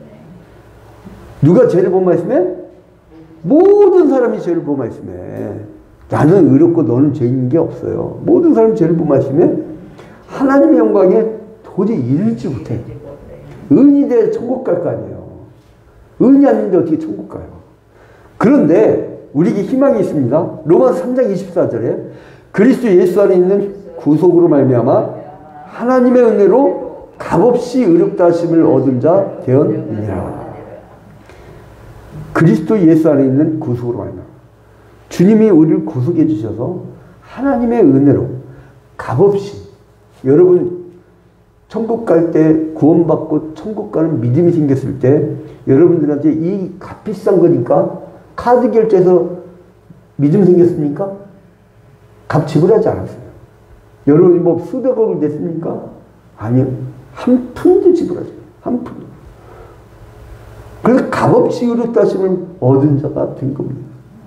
누가 죄를 범하였음에 모든 사람이 죄를 범하였음에 나는 의롭고 너는 죄인 게 없어요. 모든 사람이 죄를 범하였음에 하나님의 영광에 도저히 이르지 못해. 의인이 돼 천국 갈 거 아니에요. 의인이 아닌데 어떻게 천국 가요? 그런데 우리에게 희망이 있습니다. 로마서 삼 장 이십사 절에 그리스도 예수 안에 있는 구속으로 말미암아 하나님의 은혜로 값없이 의롭다 하심을 얻은 자 되었느니라. 그리스도 예수 안에 있는 구속으로 말미암아 주님이 우리를 구속해 주셔서 하나님의 은혜로 값없이 여러분 천국 갈 때 구원받고 천국 가는 믿음이 생겼을 때 여러분들한테 이 값비싼 거니까 카드 결제해서 믿음 생겼습니까? 값 지불하지 않았어요. 여러분이 뭐 수백억을 냈습니까? 아니요. 한 푼도 지불하지 않아요. 한 푼. 그래서 값없이 의롭다 하심을 얻은 자가 된 겁니다.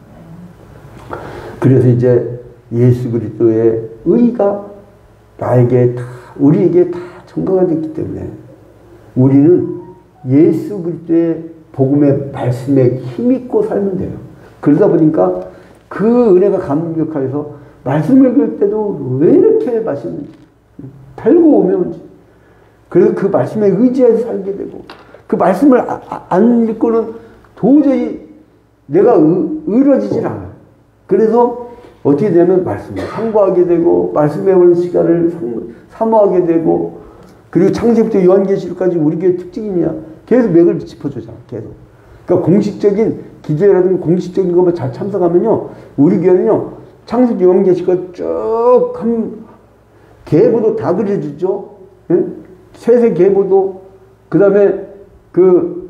그래서 이제 예수 그리스도의 의가 나에게 다, 우리에게 다 전가가 됐기 때문에 우리는 예수 그리스도의 복음의 말씀에 힘있고 살면 돼요. 그러다 보니까 그 은혜가 감격하여서 말씀을 읽을 때도 왜 이렇게 맛있는지 별거 오면 그래서 그 말씀에 의지해서 살게 되고 그 말씀을 아, 아, 안 읽고는 도저히 내가 의, 의로워지질 않아요. 그래서 어떻게 되면 말씀을 상고하게 되고 말씀에 오는 시간을 사모하게 되고 그리고 창세부터 요한계시록까지 우리 교회 특징이냐 계속 맥을 짚어주잖아. 계속. 그러니까 공식적인 기도회라든가 공식적인 것만 잘 참석하면요 우리 교회는요 창세기 요한계시록 쭉 한 계보도 다 그려주죠. 예? 세세 계보도 그 다음에 그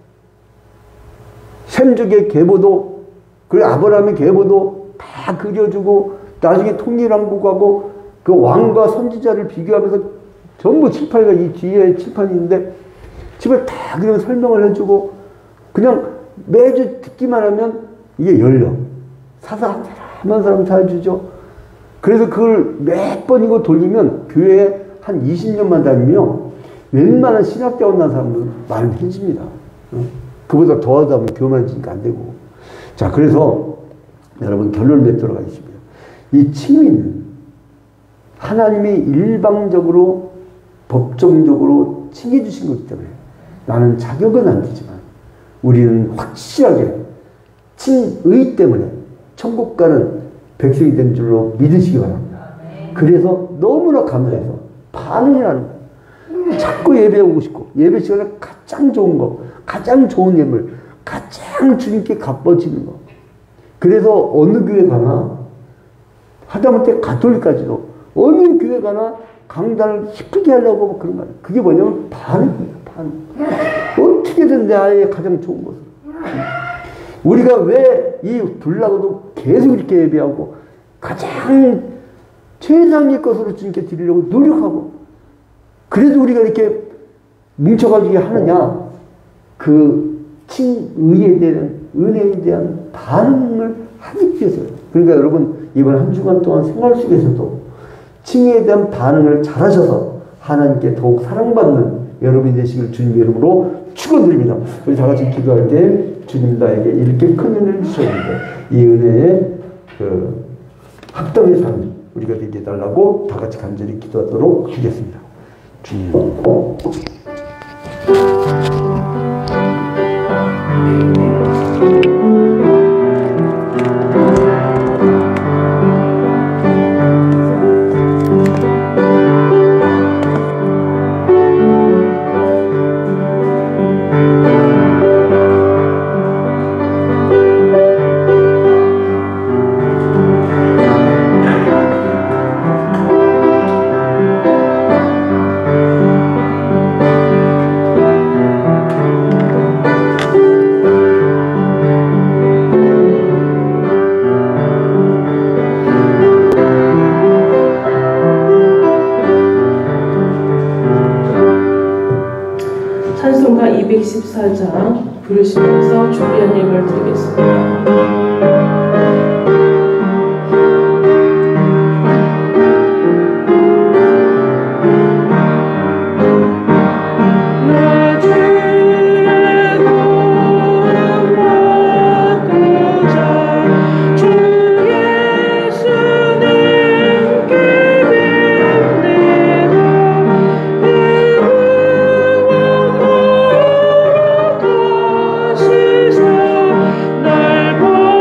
셈족의 계보도 그리고 아브라함의 계보도 다 그려주고 나중에 통일왕국하고 그 왕과 선지자를 비교하면서 전부 칠판이가 이 뒤에 칠판이 있는데 칠판 다 그냥 설명을 해주고 그냥 매주 듣기만 하면 이게 열려. 사사 한 사람 사주죠. 그래서 그걸 몇 번이고 돌리면 교회에 한 이십 년만 다니면 웬만한 신학대원 난 사람들 많이 해집니다. 그보다 더 하다 보면 교만해지니까 안 되고. 자, 그래서 여러분 결론을 맺도록 하겠습니다. 이 칭의는 하나님이 일방적으로 법정적으로 칭해 주신 거기 때문에 나는 자격은 안 되지만 우리는 확실하게 칭의 때문에 천국 가는 백성이 된 줄로 믿으시기 바랍니다. 그래서 너무나 감사해서 반응을 하는 거예요. 자꾸 예배 오고 싶고 예배 시간에 가장 좋은 거, 가장 좋은 예물, 가장 주님께 갚아지는 거. 그래서 어느 교회 가나 하다못해 가톨릭까지도 어느 교회 가나 강단을 기쁘게 하려고 그런 거예요. 그게 뭐냐면 반응이에요. 반응. 어떻게든 내 아이의 가장 좋은 것을. 우리가 왜 이 불나고도 계속 이렇게 예배하고 가장 최상의 것으로 주님께 드리려고 노력하고 그래도 우리가 이렇게 뭉쳐가지고 하느냐. 그 칭의에 대한 은혜에 대한 반응을 하기 위해서요. 그러니까 여러분 이번 한 주간 동안 생활 속에서도 칭의에 대한 반응을 잘하셔서 하나님께 더욱 사랑받는 여러분이 되시길 주님의 이름으로 축원드립니다. 우리 다 같이 기도할 때 주님 나에게 이렇게 큰 은혜를 주셨는데 이 은혜에 그 합당의 삶 우리가 되게 해달라고 다 같이 간절히 기도하도록 하겠습니다. 주님. 찬송가 이백십사 장 부르시면서 준비한 예물 드리겠습니다. 날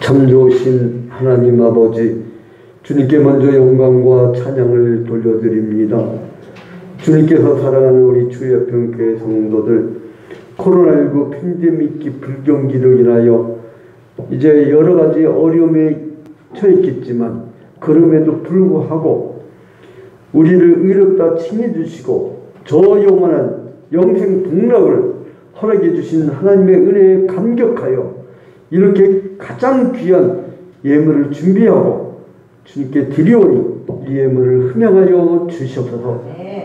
참 좋으신 하나님 아버지, 주님께 먼저 영광과 찬양을 돌려드립니다. 주님께서 사랑하는 우리 주여평교회 성도들, 코로나십구 팬데믹 불경기로 인하여 이제 여러 가지 어려움에 처했겠지만 그럼에도 불구하고 우리를 의롭다 칭해 주시고 저 영원한 영생 복락을 허락해 주신 하나님의 은혜에 감격하여 이렇게 가장 귀한 예물을 준비하고 주님께 드리오니 이 예물을 흠양하여 주시옵소서.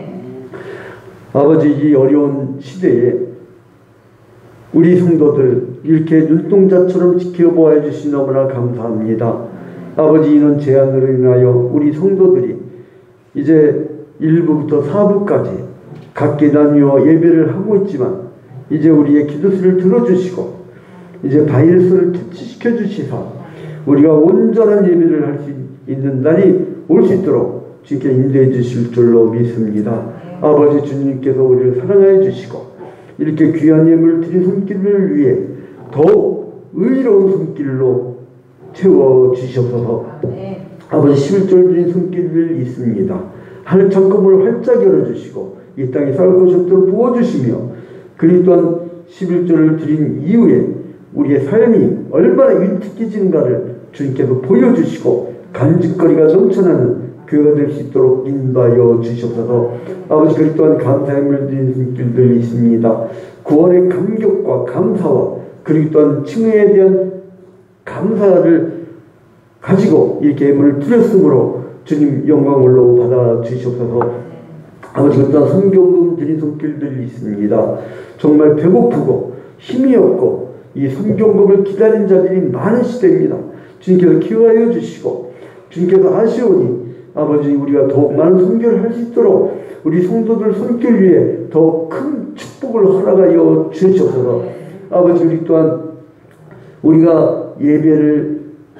아버지, 이 어려운 시대에 우리 성도들 이렇게 눈동자처럼 지켜보아 주시 너무나 감사합니다. 아버지, 이런 제안으로 인하여 우리 성도들이 이제 일 부부터 사 부까지 각기 나뉘어 예배를 하고 있지만 이제 우리의 기도수를 들어주시고 이제 바이러스를 퇴치시켜 주시사 우리가 온전한 예배를 할 수 있는 날이 올 수 있도록 주님께 인도해 주실 줄로 믿습니다. 아버지, 주님께서 우리를 사랑하여 주시고 이렇게 귀한 예물을 드린 손길을 위해 더욱 의로운 손길로 채워주시옵소서. 아버지, 십일 절 드린 손길을 있습니다. 하늘 창고문을 활짝 열어주시고 이 땅에 쌀 것이 없도록 부어주시며 그리 또한 십일 절을 드린 이후에 우리의 삶이 얼마나 위태해지는가를 주님께서 보여주시고 간직거리가 넘쳐나는 교회가 될 수 있도록 인도하여 주시옵소서. 아버지, 그리 또한 감사의 물 드린 손길들이 있습니다. 구원의 감격과 감사와 그리고 또한 칭의에 대한 감사를 가지고 이렇게 예물을 드렸으므로 주님 영광으로 받아 주시옵소서. 아버지, 그 또한 선경금 드린 손길들이 있습니다. 정말 배고프고 힘이 없고 이 선경금을 기다린 자들이 많은 시대입니다. 주님께서 기여하여 주시고 주님께서 아시오니 아버지, 우리가 더욱 많은 선교를 할 수 있도록 우리 성도들 손길 위에 더 큰 축복을 허락하여 주시옵소서. 아버지, 우리 또한 우리가 예배를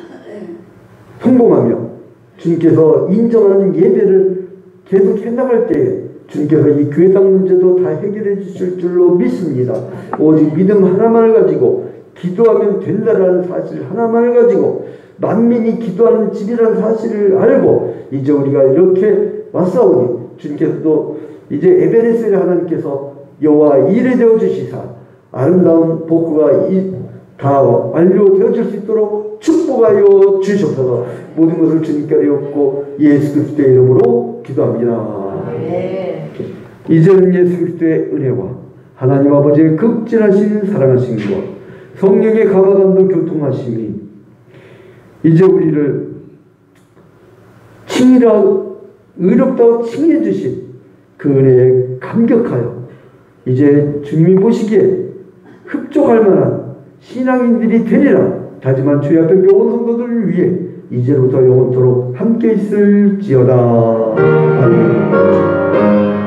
성공하며 주님께서 인정하는 예배를 계속 해나갈 때에 주님께서 이 교회당 문제도 다 해결해 주실 줄로 믿습니다. 오직 믿음 하나만을 가지고 기도하면 된다라는 사실 하나만을 가지고 만민이 기도하는 집이라는 사실을 알고 이제 우리가 이렇게 왔사오니 주님께서도 이제 에베네셀의 하나님께서 여호와 일에 되어 주시사 아름다운 복구가 다 완료되어질 수 있도록 축복하여 주시옵소서. 모든 것을 주님께 드렸고 예수 그리스도의 이름으로 기도합니다. 네. 이제는 예수 그리스도의 은혜와 하나님 아버지의 극진하신 사랑하심과 성령의 감화감동 교통하심이 이제 우리를 칭의라 의롭다고 칭해 주신 그 은혜에 감격하여 이제 주님이 보시기에 흡족할 만한 신앙인들이 되리라 다짐한 주의 앞에 온 성도들을 위해 이제부터 영원토록 함께 있을지어다. 아멘.